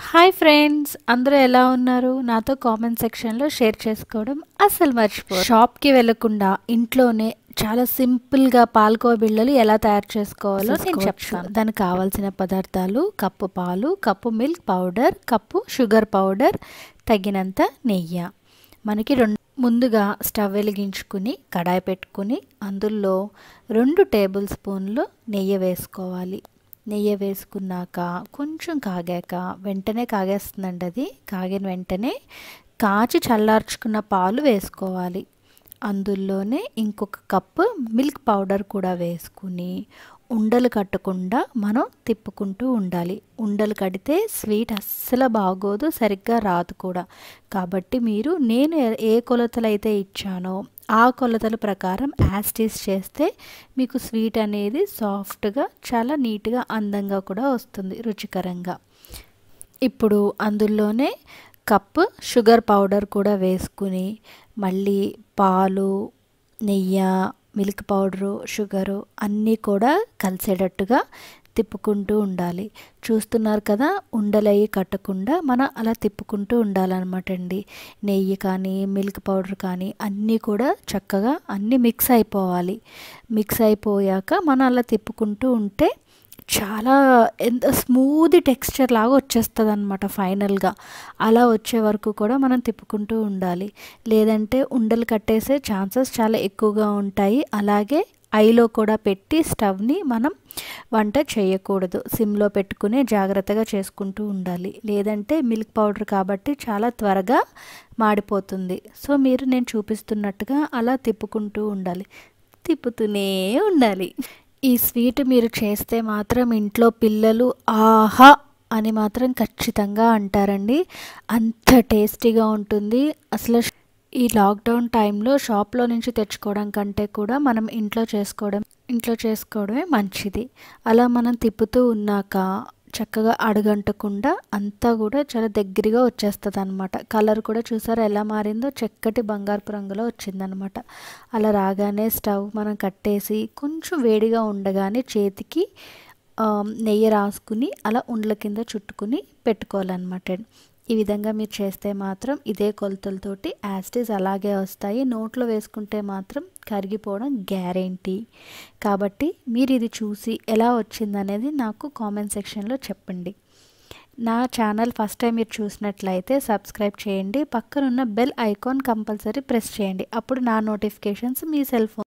Hi friends, అందరూ ఎలా ఉన్నారు? నాతో కామెంట్ సెక్షన్లో షేర్ చేసుకోవడం అస్సలు మర్చిపోరు. షాప్కి వెళ్లకుండా ఇంట్లోనే చాలా సింపుల్గా పాలకోవ బిళ్ళలు ఎలా తయారు చేసుకోవాలో నేను చెప్తాను. దానికి కావాల్సిన పదార్థాలు: కప్పు పాలు, cup milk powder, cup sugar powder, తగినంత నెయ్యి. మనకి ముందుగా స్టవ్ వెలిగించుకుని కడాయి పెట్టుకుని అందులో 2 టేబుల్ స్పూన్లు నెయ్యి వేసుకోవాలి. నెయ్యి వేసుకున్నాక కొంచెం కాగాక, వెంటనే కాగేస్తుందండి అది, కాగిన వెంటనే కాచి చల్లార్చుకున్న పాలు వేసుకోవాలి. అందులోనే ఇంకొక కప్పు మిల్క్ పౌడర్ కూడా వేసుకుని ఉండలు కట్టకుండా మనం తిప్పుకుంటూ ఉండాలి. ఉండలు కడితే స్వీట్ అస్సలు బాగోదు, సరిగ్గా రాదు కూడా. కాబట్టి నేను ఏ కొలతలు అయితే ఇచ్చానో ఆ కొలతల ప్రకారం యాస్టీస్ చేస్తే మీకు స్వీట్ అనేది సాఫ్ట్గా, చాలా నీట్గా, అందంగా కూడా వస్తుంది, రుచికరంగా. ఇప్పుడు అందులోనే కప్పు షుగర్ పౌడర్ కూడా వేసుకుని మళ్ళీ పాలు, నెయ్యి, మిల్క్ పౌడరు, షుగరు అన్నీ కూడా కలిసేటట్టుగా తిప్పుకుంటూ ఉండాలి. చూస్తున్నారు కదా, ఉండలయ్యి కట్టకుండా మనం అలా తిప్పుకుంటూ ఉండాలన్నమాట అండి. నెయ్యి కానీ మిల్క్ పౌడర్ కానీ అన్నీ కూడా చక్కగా అన్నీ మిక్స్ అయిపోవాలి. మిక్స్ అయిపోయాక మనం అలా తిప్పుకుంటూ ఉంటే చాలా ఎంత స్మూత్ టెక్స్చర్ లాగా వచ్చేస్తుంది అనమాట ఫైనల్గా. అలా వచ్చే వరకు కూడా మనం తిప్పుకుంటూ ఉండాలి. లేదంటే ఉండలు కట్టేసే ఛాన్సెస్ చాలా ఎక్కువగా ఉంటాయి. అలాగే ఐలో కూడా పెట్టి స్టవ్ని మనం వంట చేయకూడదు. సిమ్లో పెట్టుకుని జాగ్రత్తగా చేసుకుంటూ ఉండాలి. లేదంటే మిల్క్ పౌడర్ కాబట్టి చాలా త్వరగా మాడిపోతుంది. సో నేను చూపిస్తున్నట్టుగా అలా తిప్పుకుంటూ ఉండాలి, తిప్పుతూనే ఉండాలి. ఈ స్వీట్ మీరు చేస్తే మాత్రం ఇంట్లో పిల్లలు ఆహా అని మాత్రం ఖచ్చితంగా అంటారండి. అంత టేస్టీగా ఉంటుంది. అసలు ఈ లాక్డౌన్ టైంలో షాప్లో నుంచి తెచ్చుకోవడం కంటే కూడా మనం ఇంట్లో చేసుకోవడమే మంచిది. అలా మనం తిప్పుతూ ఉన్నాక చక్కగా అడుగంటకుండా అంతా కూడా చాలా దగ్గరగా వచ్చేస్తుంది అనమాట. కలర్ కూడా చూసారా ఎలా మారిందో, చక్కటి బంగారపు రంగులో వచ్చిందనమాట. అలా రాగానే స్టవ్ మనం కట్టేసి కొంచెం వేడిగా ఉండగానే చేతికి నెయ్యి రాసుకుని అలా ఉండల కింద చుట్టుకుని పెట్టుకోవాలన్నమాట. ఈ విధంగా మీరు చేస్తే మాత్రం ఇదే కొలతలతోటి యాస్టీస్ అలాగే వస్తాయి. నోట్లో వేసుకుంటే మాత్రం కరిగిపోవడం గ్యారెంటీ. కాబట్టి మీరు ఇది చూసి ఎలా వచ్చిందనేది నాకు కామెంట్ సెక్షన్లో చెప్పండి. నా ఛానల్ ఫస్ట్ టైం మీరు చూసినట్లయితే సబ్స్క్రైబ్ చేయండి. పక్కనున్న బెల్ ఐకాన్ కంపల్సరీ ప్రెస్ చేయండి. అప్పుడు నా నోటిఫికేషన్స్ మీ సెల్ ఫోన్